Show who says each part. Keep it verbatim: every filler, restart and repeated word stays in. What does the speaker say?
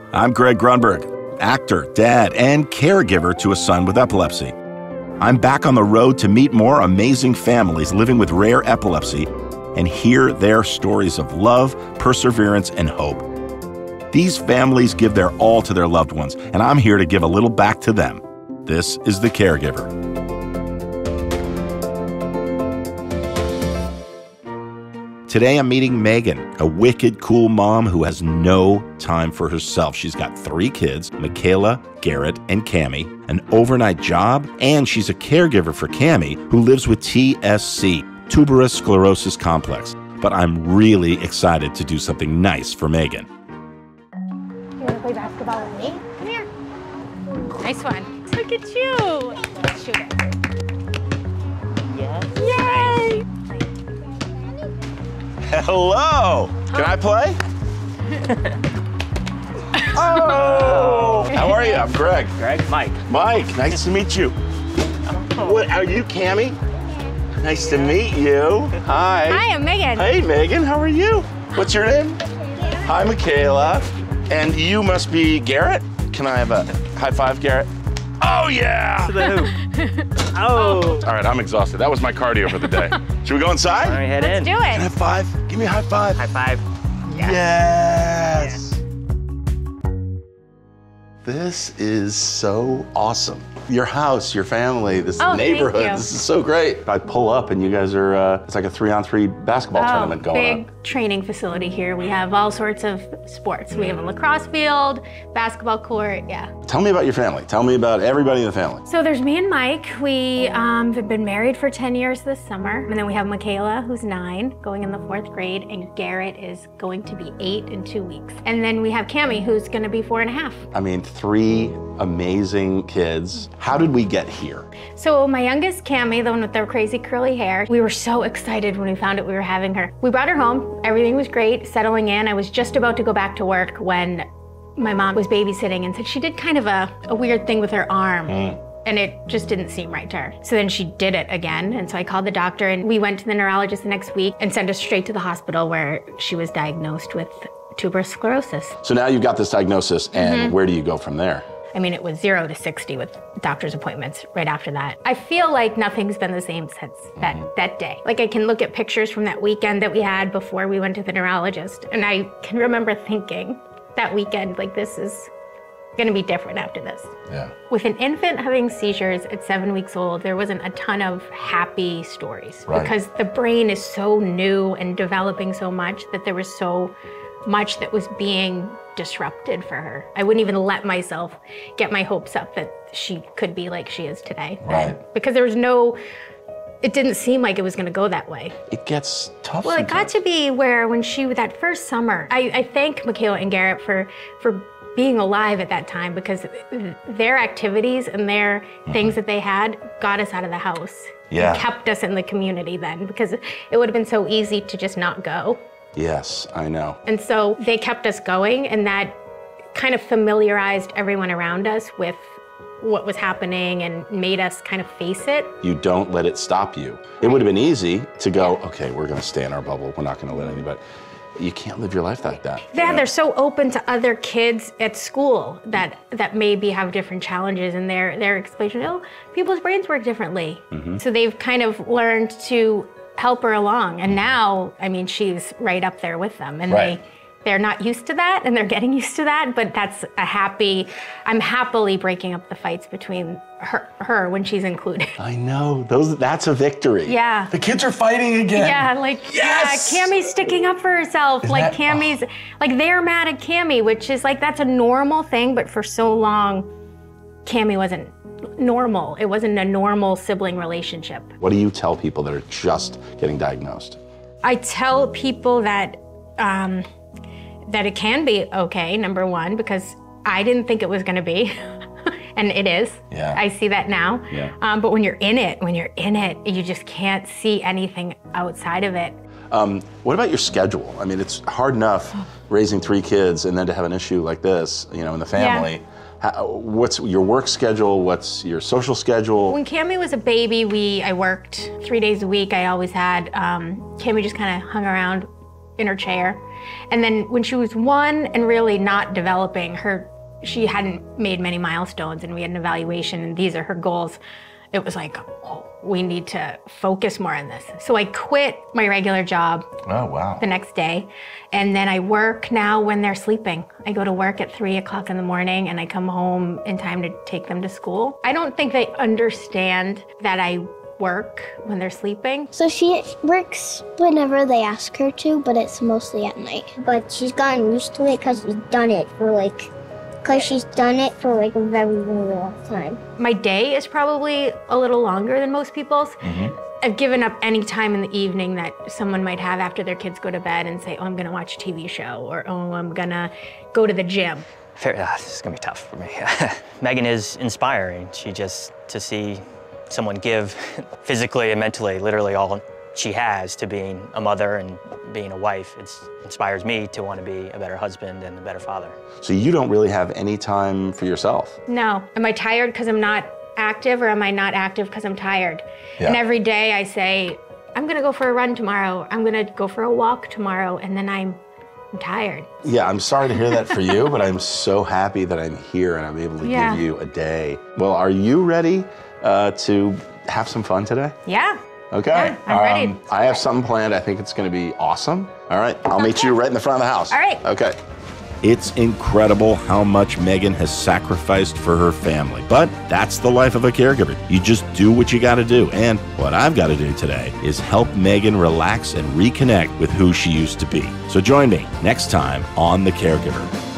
Speaker 1: I'm Greg Grunberg, actor, dad, and caregiver to a son with epilepsy. I'm back on the road to meet more amazing families living with rare epilepsy and hear their stories of love, perseverance, and hope. These families give their all to their loved ones, and I'm here to give a little back to them. This is The Caregiver. Today I'm meeting Meghan, a wicked cool mom who has no time for herself. She's got three kids, Michaela, Garrett, and Cammy, an overnight job, and she's a caregiver for Cammy, who lives with T S C, tuberous sclerosis complex. But I'm really excited to do something nice for Meghan.
Speaker 2: You want to play basketball with me? Come here. Nice one. Look at you. Let's shoot it.
Speaker 3: Yes.
Speaker 2: Yay!
Speaker 1: Hello! Can I play? Oh! How are you? I'm Greg.
Speaker 3: Greg, Mike.
Speaker 1: Mike, nice to meet you. What, are you Cammy? Nice to meet you. Hi.
Speaker 2: Hi, I'm Meghan.
Speaker 1: Hey, Meghan, how are you? What's your name? Hi, Michaela. And you must be Garrett? Can I have a high five, Garrett? Oh, yeah!
Speaker 3: To the hoop. Oh.
Speaker 1: All right, I'm exhausted. That was my cardio for the day. Should we go inside?
Speaker 3: All right, head
Speaker 2: Let's
Speaker 3: in.
Speaker 2: do it.
Speaker 1: Can I have five? Give me a high five.
Speaker 3: High five.
Speaker 1: Yes. This is so awesome. Your house, your family, this
Speaker 2: Oh,
Speaker 1: neighborhood,
Speaker 2: thank you.
Speaker 1: this is so great. I pull up and you guys are, uh, it's like a three on three basketball
Speaker 2: Oh,
Speaker 1: tournament going
Speaker 2: big
Speaker 1: on.
Speaker 2: training facility here. We have all sorts of sports. We have a lacrosse field, basketball court, yeah.
Speaker 1: Tell me about your family. Tell me about everybody in the family.
Speaker 2: So there's me and Mike. We um, have been married for ten years this summer. And then we have Michaela, who's nine, going in the fourth grade, and Garrett is going to be eight in two weeks. And then we have Cammy, who's gonna be four and a half.
Speaker 1: I mean, three amazing kids. How did we get here?
Speaker 2: So my youngest, Cammy, the one with the crazy curly hair, we were so excited when we found out we were having her. We brought her home, everything was great, settling in. I was just about to go back to work when my mom was babysitting and said she did kind of a, a weird thing with her arm. Mm. And it just didn't seem right to her. So then she did it again. And so I called the doctor and we went to the neurologist the next week and sent us straight to the hospital where she was diagnosed with tuberous sclerosis.
Speaker 1: So now you've got this diagnosis and
Speaker 2: Mm-hmm.
Speaker 1: where do you go from there?
Speaker 2: I mean, it was zero to sixty with doctor's appointments right after that. I feel like nothing's been the same since that, that day. Like I can look at pictures from that weekend that we had before we went to the neurologist, and I can remember thinking that weekend, like this is gonna be different after this.
Speaker 1: Yeah.
Speaker 2: With an infant having seizures at seven weeks old, there wasn't a ton of happy stories
Speaker 1: Right.
Speaker 2: because the brain is so new and developing so much that there was so much that was being disrupted for her. I wouldn't even let myself get my hopes up that she could be like she is today.
Speaker 1: Right.
Speaker 2: Because there was no, it didn't seem like it was gonna go that way.
Speaker 1: It gets tough.
Speaker 2: Well, it got
Speaker 1: sometimes.
Speaker 2: to be where when she, that first summer, I, I thank Michaela and Garrett for, for being alive at that time because their activities and their mm-hmm. things that they had got us out of the house.
Speaker 1: Yeah.
Speaker 2: And kept us in the community then because it would have been so easy to just not go.
Speaker 1: Yes, I know.
Speaker 2: And so they kept us going, and that kind of familiarized everyone around us with what was happening and made us kind of face it.
Speaker 1: You don't let it stop you. It would have been easy to go, okay, we're gonna stay in our bubble. We're not gonna let anybody. You can't live your life like that.
Speaker 2: Yeah,
Speaker 1: you know?
Speaker 2: they're so open to other kids at school that that maybe have different challenges in their, their explanation. Oh, people's brains work differently. Mm-hmm. So they've kind of learned to help her along. And now, I mean, she's right up there with them. And
Speaker 1: right.
Speaker 2: they, they're not used to that and they're getting used to that, but that's a happy, I'm happily breaking up the fights between her, her when she's included.
Speaker 1: I know, those. That's a victory.
Speaker 2: Yeah.
Speaker 1: The kids are fighting again.
Speaker 2: Yeah, like,
Speaker 1: yes!
Speaker 2: yeah, Cammy's sticking up for herself.
Speaker 1: Isn't
Speaker 2: like
Speaker 1: that,
Speaker 2: Cammy's,
Speaker 1: oh.
Speaker 2: like they're mad at Cammy, which is like, that's a normal thing, but for so long, Cammy wasn't normal. It wasn't a normal sibling relationship.
Speaker 1: What do you tell people that are just getting diagnosed?
Speaker 2: I tell people that um, that it can be okay, number one, because I didn't think it was gonna be, and it is.
Speaker 1: Yeah.
Speaker 2: I see that now.
Speaker 1: Yeah.
Speaker 2: Um, but when you're in it, when you're in it, you just can't see anything outside of it.
Speaker 1: Um, what about your schedule? I mean, it's hard enough raising three kids and then to have an issue like this, you know, in the family.
Speaker 2: Yeah.
Speaker 1: How, what's your work schedule? What's your social schedule?
Speaker 2: When Cammy was a baby, we I worked three days a week. I always had, um, Cammy just kind of hung around in her chair. And then when she was one and really not developing, her, she hadn't made many milestones, and we had an evaluation, and these are her goals. It was like, oh, we need to focus more on this. So I quit my regular job
Speaker 1: Oh, wow.
Speaker 2: the next day. And then I work now when they're sleeping. I go to work at three o'clock in the morning and I come home in time to take them to school. I don't think they understand that I work when they're sleeping.
Speaker 4: So she works whenever they ask her to, but it's mostly at night. But she's gotten used to it because she's done it for like Because she's done it for like a very, very long time.
Speaker 2: My day is probably a little longer than most people's.
Speaker 1: Mm-hmm.
Speaker 2: I've given up any time in the evening that someone might have after their kids go to bed and say, oh, I'm gonna watch a T V show, or oh, I'm gonna go to the gym.
Speaker 3: Fair, uh, this is gonna be tough for me. Meghan is inspiring. She just, to see someone give physically and mentally, literally all she has to being a mother and being a wife, it inspires me to want to be a better husband and a better father.
Speaker 1: So you don't really have any time for yourself?
Speaker 2: No. Am I tired because I'm not active, or am I not active because I'm tired?
Speaker 1: Yeah.
Speaker 2: And every day I say, I'm gonna go for a run tomorrow, I'm gonna go for a walk tomorrow, and then I'm, I'm tired.
Speaker 1: Yeah, I'm sorry to hear that for you, but I'm so happy that I'm here and I'm able to
Speaker 2: Yeah.
Speaker 1: give you a day. Well, are you ready uh, to have some fun today?
Speaker 2: Yeah.
Speaker 1: Okay.
Speaker 2: Yeah, I'm ready.
Speaker 1: I have something planned. I think it's going to be awesome. All right. I'll meet you right in the front of the house.
Speaker 2: All right.
Speaker 1: Okay. It's incredible how much Meghan has sacrificed for her family. But that's the life of a caregiver. You just do what you got to do. And what I've got to do today is help Meghan relax and reconnect with who she used to be. So join me next time on The Caregiver.